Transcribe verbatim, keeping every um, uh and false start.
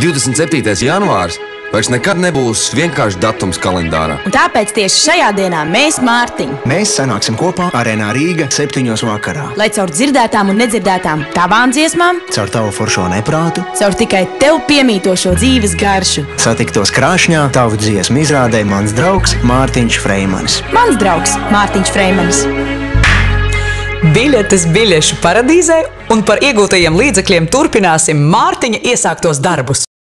divdesmit septītais janvārs vairs nekad nebūs vienkārši datums kalendārā. Un tāpēc tieši šajā dienā mēs, Mārtiņ, Mēs sanāksim kopā Arēnā Rīga septiņos vakarā. lai caur dzirdētām un nedzirdētām tavām dziesmām, Caur tavu foršo neprātu caur tikai tev piemītošo dzīves garšu. satiktos Krāšņā tavu dziesmu izrādē mans draugs Mārtiņš Freimanis. Mans draugs Mārtiņš Freimanis. Biļetes biļešu paradīzē un par iegūtajiem līdzekļiem turpināsim Mārtiņa iesāktos darbus.